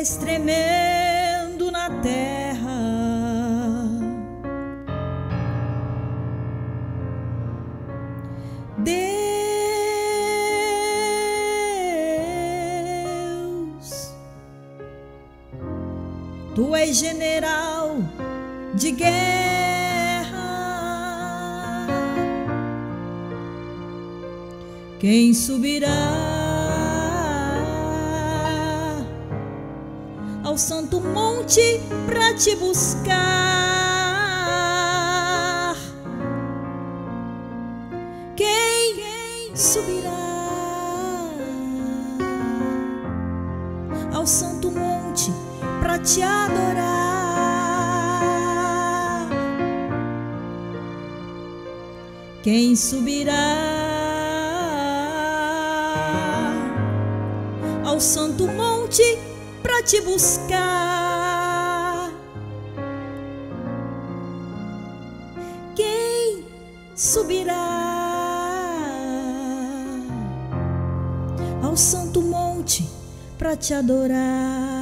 és tremendo na terra. Deus, tu és general de guerra. Quem subirá ao santo monte pra te buscar? Quem subirá ao santo monte pra te adorar? Quem subirá ao santo monte pra te buscar? Quem subirá ao santo monte pra te adorar?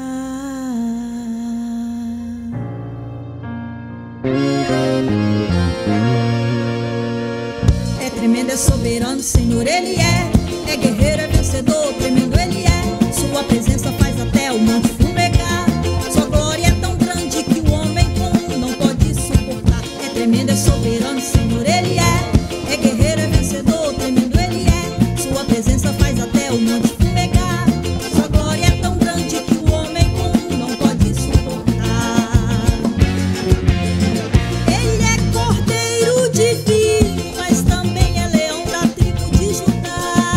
É tremendo, é soberano, Senhor, Ele é guerreiro, é vencedor, tremendo Ele é. Sua presença faz até o monte fumegar. Sua glória é tão grande que o homem comum não pode suportar. É tremendo, é soberano, Senhor, Ele é guerreiro, é vencedor, tremendo Ele é. Sua presença faz até o monte fumegar. Sua glória é tão grande que o homem comum não pode suportar. Ele é cordeiro divino, mas também é leão da tribo de Judá.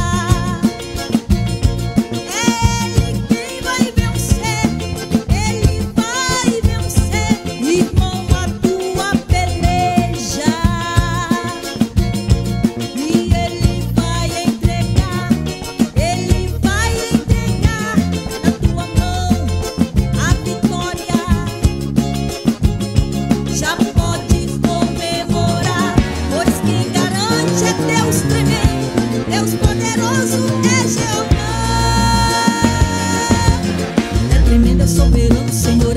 Deus poderoso é Jeová. É tremendo, é soberano, Senhor.